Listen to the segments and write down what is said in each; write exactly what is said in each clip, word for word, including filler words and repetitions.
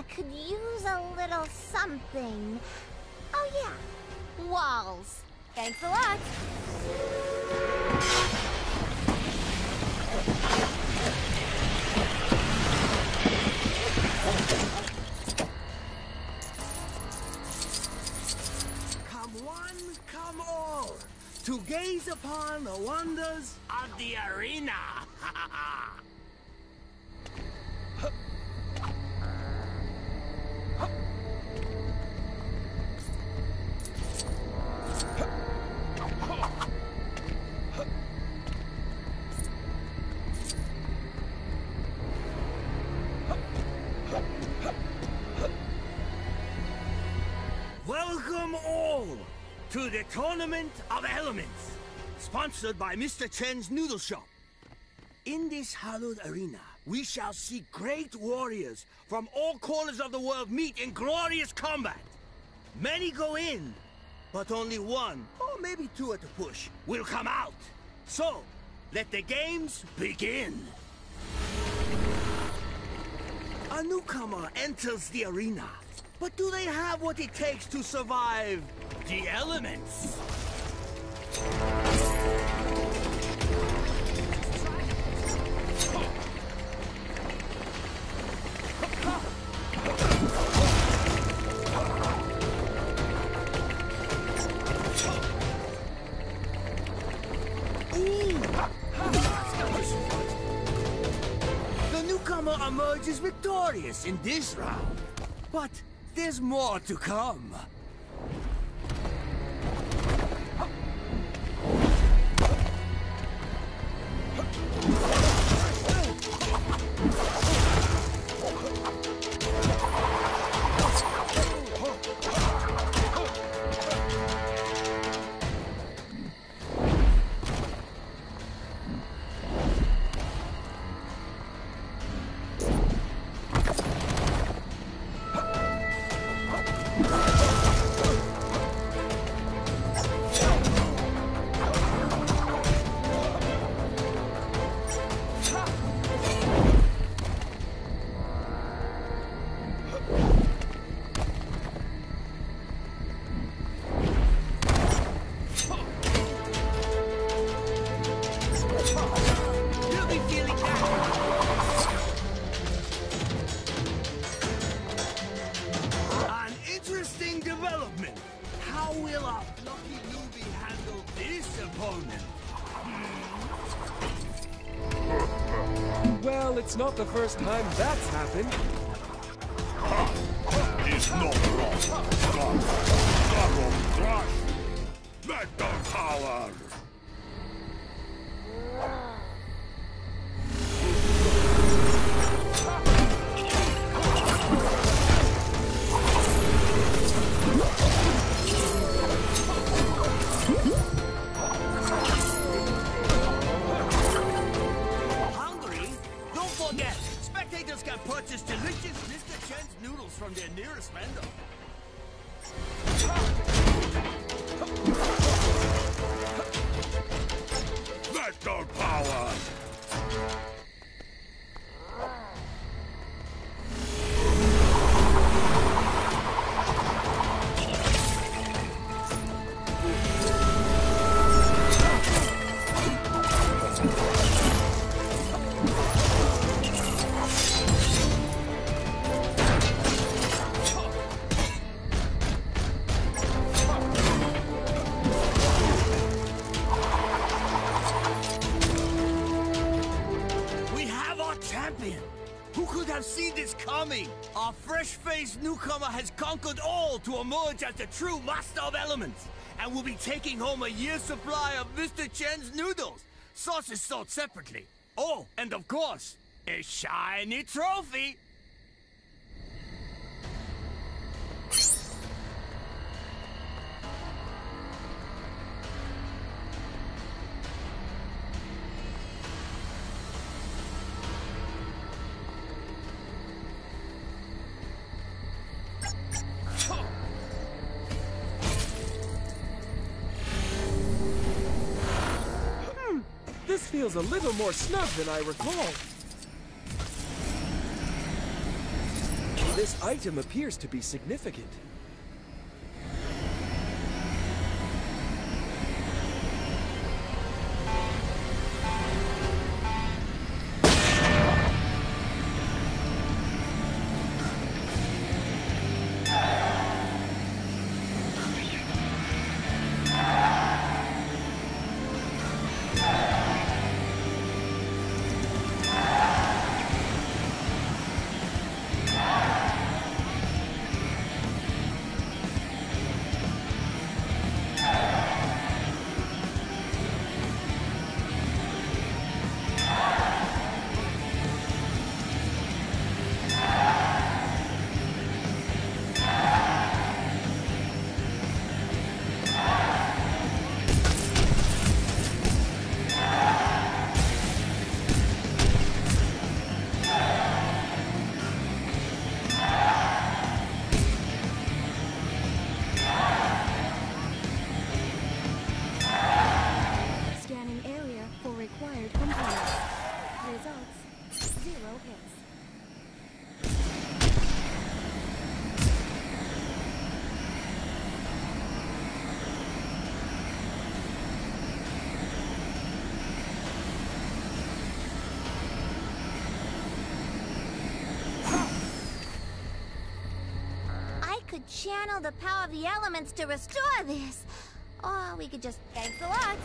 could use a little something. Oh yeah, walls. Thanks a lot. Come one, come all, to gaze upon the wonders of the arena. Welcome all to the Tournament of Elements, sponsored by Mister Chen's Noodle Shop. In this hallowed arena, we shall see great warriors from all corners of the world meet in glorious combat. Many go in, but only one, or maybe two at the push, will come out. So, let the games begin. A newcomer enters the arena. But do they have what it takes to survive the elements? Ooh. The newcomer emerges victorious in this round. But there's more to come. Well, it's not the first time that's happened. It's not wrong. Double crush. Metal power. Purchase delicious Mister Chen's noodles from their nearest vendor. Metal power! Who could have seen this coming? Our fresh-faced newcomer has conquered all to emerge as the true master of elements, and will be taking home a year's supply of Mister Chen's noodles. Sauces sold separately. Oh, and of course, a shiny trophy. This feels a little more snug than I recall. The This item appears to be significant. Channel the power of the elements to restore this. Or we could just... Thanks a lot.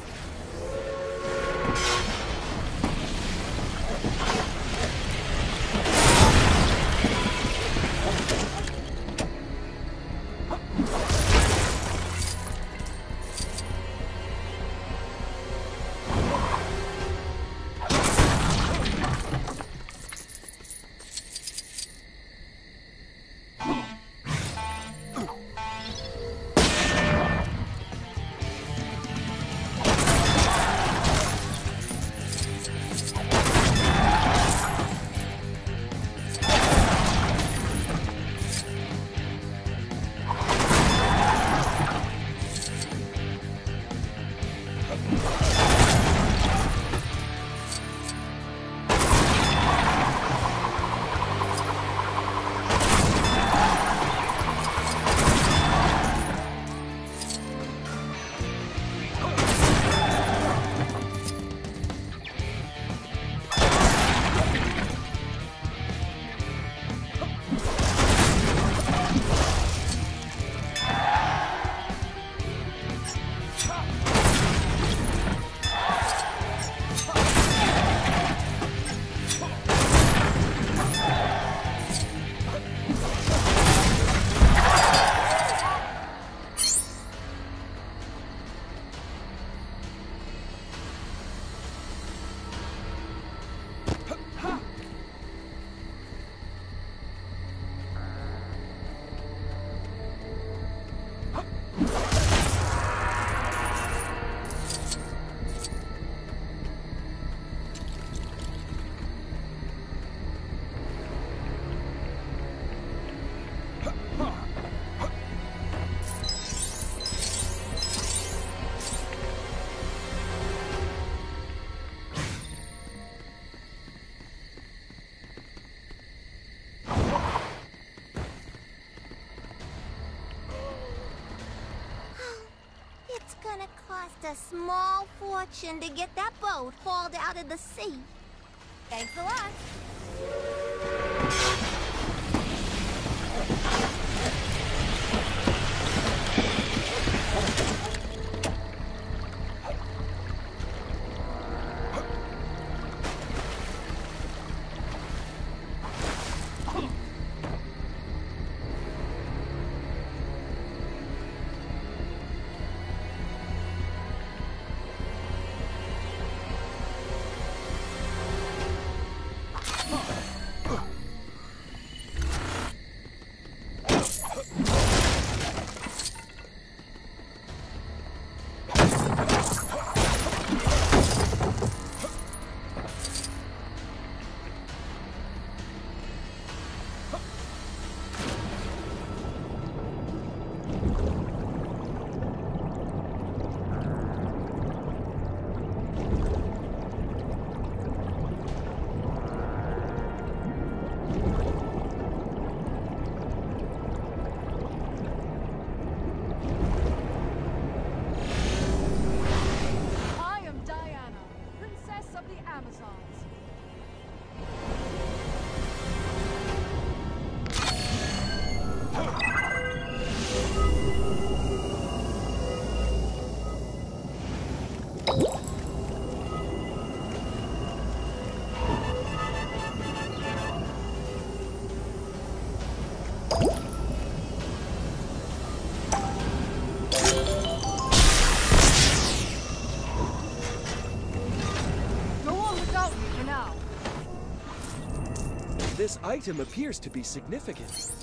A small fortune to get that boat hauled out of the sea. Thanks a lot. item appears to be significant.